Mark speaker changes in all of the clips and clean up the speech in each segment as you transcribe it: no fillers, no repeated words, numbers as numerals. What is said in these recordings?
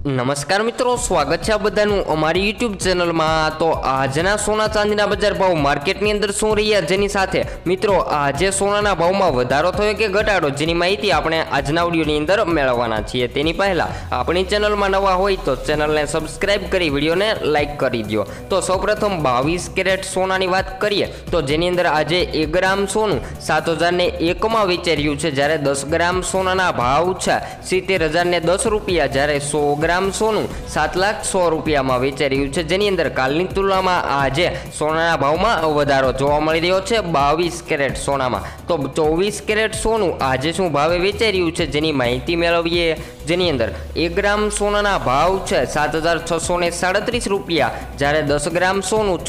Speaker 1: नमस्कार मित्रों, स्वागत है बधाનું અમારી YouTube ચેનલમાં। તો આજના સોના ચાંદીના બજાર ભાવ માર્કેટની અંદર શું રહ્યા, જેની સાથે મિત્રો આજે સોનાના ભાવમાં વધારો થયો કે ઘટાડો, જેની માહિતી આપણે આજના વિડીયોની અંદર મેળવવાના છીએ। તેની પહેલા આપણી ચેનલમાં નવા હોય તો ચેનલને સબસ્ક્રાઇબ કરી વિડીયોને લાઈક કરી દો। તો સૌપ્રથમ 22 કેરેટ સોનાની વાત કરીએ તો જેની અંદર આજે 1 ગ્રામ સોનું 7001 માં વેચાઈ રહ્યું છે, જ્યારે 10 ગ્રામ સોનાના ભાવ છે 70010 રૂપિયા, જ્યારે 100 ગ્રામ સોનું 7,100,000 રૂપિયામાં વેચાઈ રહ્યું છે, જેની અંદર કાલની તુલનામાં આજે સોનાના ભાવમાં વધારો જોવા મળી રહ્યો છે। 22 કેરેટ સોનામાં તો 24 કેરેટ સોનું આજે શું ભાવે વેચાઈ રહ્યું છે, જેની માહિતી મેળવીએ। જેની અંદર 1 ગ્રામ સોનાના ભાવ છે 7,637 રૂપિયા, જ્યારે 10 ગ્રામ સોનું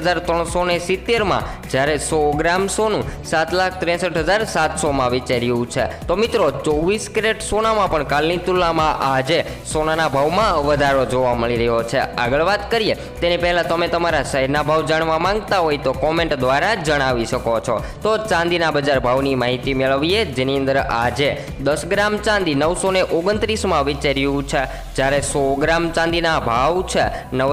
Speaker 1: 76,370 માં, જ્યારે 100 ગ્રામ સોનું 7,63,700 માં વેચાઈ રહ્યું છે। તો મિત્રો 24 કેરેટ સોનામાં પણ કાલની તુલનામાં આજે સોનાના ભાવમાં વધારો જોવા મળી રહ્યો છે। આગળ વાત કરીએ તેની પહેલા તમે તમારા શહેરના ભાવ જાણવા માંગતા હોય તો કોમેન્ટ દ્વારા જણાવી શકો છો। તો ચાંદીના બજાર ભાવની માહિતી મેળવીએ, જેની અંદર આજે 10 ગ્રામ ચાંદી 929 માં વેચાઈ રહ્યું છે, જ્યારે 100 ગ્રામ ચાંદીના ભાવ છે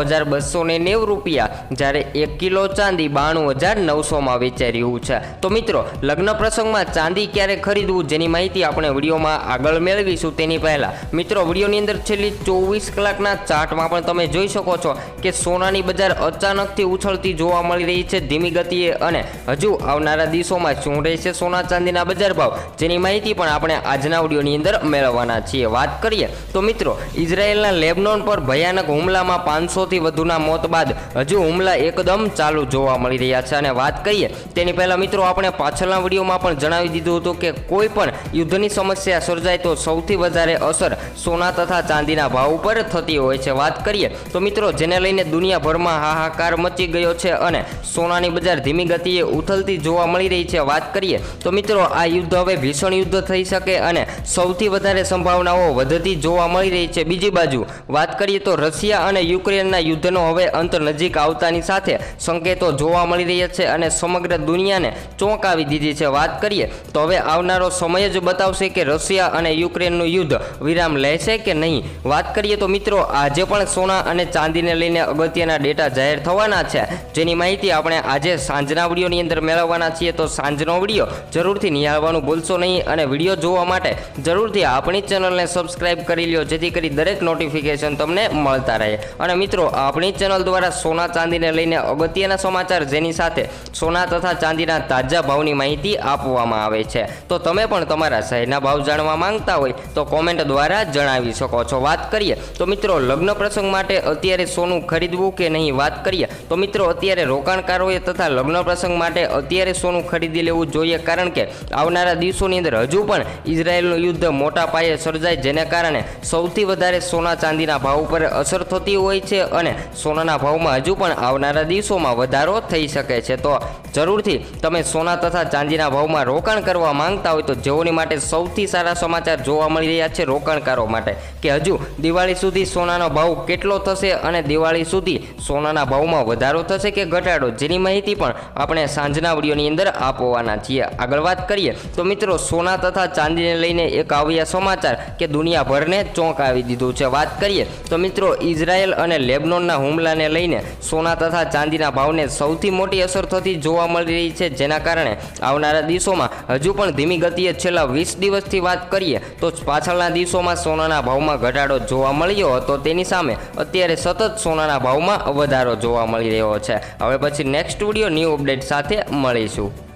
Speaker 1: 9,290 રૂપિયા, જ્યારે 1 કિલો ચાંદી 92,900 માં વેચાઈ રહ્યું છે। તો મિત્રો લગ્ન પ્રસંગમાં ચાંદી ક્યારે ખરીદવું, જેની માહિતી આપણે વિડીયોમાં આગળ મેળવીશું। તેની પહેલા મિત્રો વિડીયોની અંદર છેલ્લી 24 કલાકના ચાર્ટમાં પણ તમે જોઈ શકો છો કે સોનાની બજાર અચાનકથી ઉછળતી જોવા મળી રહી છે ધીમી ગતિએ, અને હજુ આવનારા દિવસોમાં શું રહેશે સોના ચાંદીના બજાર ભાવ, જેની માહિતી પણ આપણે આજના વિડીયોની અંદર મેળવવાના છીએ। વાત કરીએ તો મિત્રો ઇઝરાયેલના લેબનોન પર ભયાનક હુમલામાં 500 થી વધુના મોત બાદ હજુ હુમલા એકદમ ચાલુ જોવા મળી રહ્યા છે। અને વાત કરીએ તેની પહેલા મિત્રો આપણે પાછળના વિડીયોમાં પણ જણાવી દીધું હતું કે કોઈ પણ યુદ્ધની સમસ્યા સર્જાય તો સૌથી વધારે અસર સોના તથા ચાંદીના ભાવ ઉપર થતી હોય છે। વાત કરીએ તો મિત્રો જેને લઈને દુનિયાભરમાં હાહાકાર મચી ગયો છે અને સોનાની બજાર ધીમી ગતિએ ઉથલતી જોવા મળી રહી છે। વાત કરીએ તો મિત્રો આ યુદ્ધ હવે ભીષણ યુદ્ધ થઈ શકે અને સૌથી વધારે સંભાવનાઓ વધતી જોવા મળી રહી છે। બીજી બાજુ વાત કરીએ તો રશિયા અને યુક્રેનના યુદ્ધનો હવે અંત નજીક આવતાની સાથે સંકેતો જોવા મળી રહ્યા છે અને સમગ્ર દુનિયાને ચોંકાવી દીધી છે। વાત કરીએ તો હવે આવનારો સમય જ બતાવશે કે રશિયા અને યુક્રેનનું યુદ્ધ વિરામ લેશે કે નહીં। વાત કરીએ તો મિત્રો આજે પણ સોના અને ચાંદીને લઈને અગત્યના ડેટા જાહેર થવાના છે, જેની માહિતી આપણે આજે સાંજના વિડીયોની અંદર મેળવવાના છીએ। તો સાંજનો વિડીયો જરૂરથી નિહાળવાનું ભૂલશો નહીં અને વિડીયો જોવા માટે જરૂરથી આપણી ચેનલને સબસ્ક્રાઇબ કરી લ્યો, જેથી કરી દરેક નોટિફિકેશન તમને મળતા રહે। અને મિત્રો આપણી ચેનલ દ્વારા સોના ચાંદીને લઈને અગત્યના સમાચાર, જેની સાથે સોના તથા ચાંદીના તાજા ભાવની માહિતી આપવામાં આવે છે। તો તમે પણ તમારા શહેરના ભાવ જાણવા માંગતા હોય તો કોમેન્ટ દ્વારા જણાવી શકો છો। વાત કરીએ તો મિત્રો લગ્ન પ્રસંગ માટે અત્યારે સોનું ખરીદવું કે નહીં, વાત કરીએ તો મિત્રો અત્યારે રોકાણકારોએ તથા લગ્ન પ્રસંગ માટે અત્યારે સોનું ખરીદી લેવું જોઈએ, કારણ કે આવનારા દિવસોની અંદર હજુ પણ ઇઝરાયેલનું યુદ્ધ મોટા પાયે સર્જાય, જેને કારણે સૌથી વધારે સોના ચાંદીના ભાવ ઉપર અસર થતી હોય છે અને સોનાના ભાવમાં હજુ પણ આવનારા દિવસોમાં વધારો થઈ શકે છે। તો જરૂરથી તમે સોના તથા ચાંદીના ભાવમાં રોકાણ કરવા માંગતા હોય તો જેઓની માટે સૌથી સારા સમાચાર જોવા મળી રહ્યા છે રોકાણકારો માટે, કે હજુ દિવાળી સુધી સોનાનો ભાવ કેટલો થશે અને દિવાળી સુધી સોનાના ભાવમાં વધારો થશે કે ઘટાડો, જેની માહિતી પણ આપણે સાંજના વિડીયોની અંદર આપવાના છીએ। આગળ વાત કરીએ તો મિત્રો સોના તથા ચાંદીને લઈને એક આવ્યા સમાચાર કે દુનિયાભરને ચોંકાવી દીધું છે। વાત કરીએ તો મિત્રો ઇઝરાયેલ અને લેબનોનના હુમલાને લઈને સોના તથા ચાંદીના ભાવને સૌથી મોટી અસર થતી જોવા મળી રહી છે, જેના કારણે આવનારા દિવસોમાં હજુ પણ ધીમી ગતિએ છેલ્લા 20 દિવસથી વાત કરીએ તો પાછળના દિવસોમાં સોનાના ભાવમાં ઘટાડો જોવા મળ્યો હતો, તેની સામે અત્યારે સતત સોનાના ભાવમાં વધારો જોવા મળી રહ્યો છે। હવે પછી નેક્સ્ટ વિડીયો ન્યૂ અપડેટ સાથે મળીશું।